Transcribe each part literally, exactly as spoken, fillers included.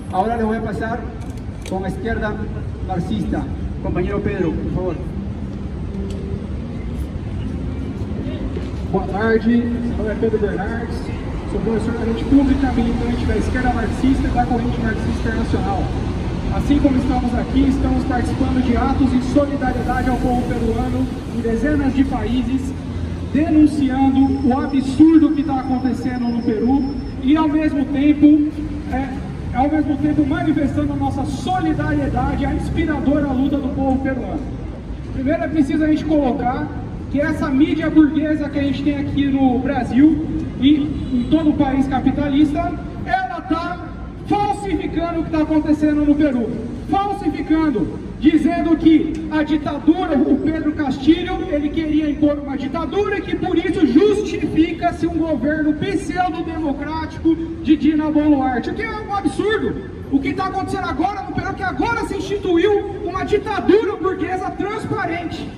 Ahora le voy a pasar con la izquierda marxista. Compañero Pedro, por favor. Boa tarde, meu nome é Pedro Bernardes, sou professor da rede pública, militante da esquerda marxista e da corrente marxista internacional. Assim como estamos aqui, estamos participando de atos de solidariedade ao povo peruano em dezenas de países, denunciando o absurdo que está acontecendo no Peru e ao mesmo tempo, é, ao mesmo tempo manifestando a nossa solidariedade à inspiradora luta do povo peruano. Primeiro é preciso a gente colocar que essa mídia burguesa que a gente tem aqui no Brasil e em todo o país capitalista, ela está falsificando o que está acontecendo no Peru, falsificando, dizendo que a ditadura, o Pedro Castilho, ele queria impor uma ditadura e que por isso justifica-se um governo pseudo-democrático de Dina Boluarte, o que é um absurdo. O que está acontecendo agora no Peru é que agora se instituiu uma ditadura burguesa transparente.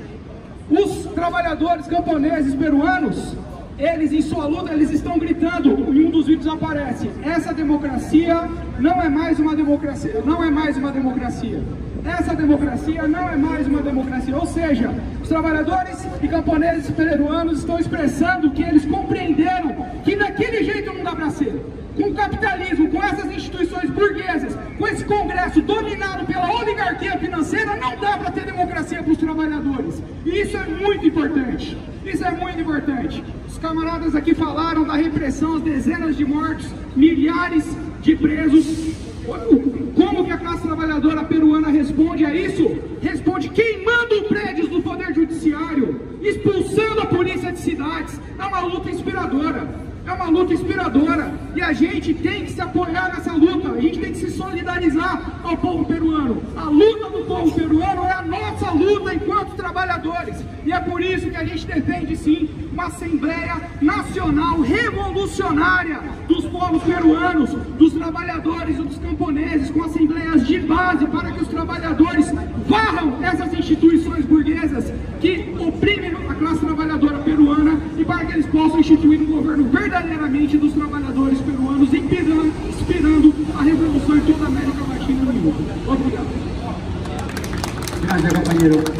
Os trabalhadores camponeses peruanos, eles em sua luta, eles estão gritando, em um dos vídeos aparece, essa democracia não é mais uma democracia, não é mais uma democracia. Essa democracia não é mais uma democracia, ou seja, os trabalhadores e camponeses peruanos estão expressando que eles compreenderam que daquele jeito não dá para ser. Com o capitalismo, com essas instituições burguesas, com esse congresso dominado pela oligarquia financeira, não dá para ter democracia para os trabalhadores. E isso é muito importante. Isso é muito importante. Os camaradas aqui falaram da repressão, as dezenas de mortos, milhares de presos. Como que a classe trabalhadora peruana responde a isso? Responde queimando prédios do Poder Judiciário, expulsando a polícia de cidades. É uma luta inspiradora. É uma luta inspiradora e a gente tem que se apoiar nessa luta, a gente tem que se solidarizar ao povo peruano. A luta do povo peruano é a nossa luta enquanto trabalhadores e é por isso que a gente defende sim uma Assembleia Nacional Revolucionária dos povos peruanos, dos trabalhadores e dos camponeses, com assembleias de base para que os trabalhadores varram essas instituições burguesas que oprimem a classe trabalhadora peruana e para que eles possam instituir um governo verdadeiramente dos trabalhadores peruanos, inspirando, inspirando a revolução em toda a América Latina e no mundo. Obrigado. Gracias, compañero.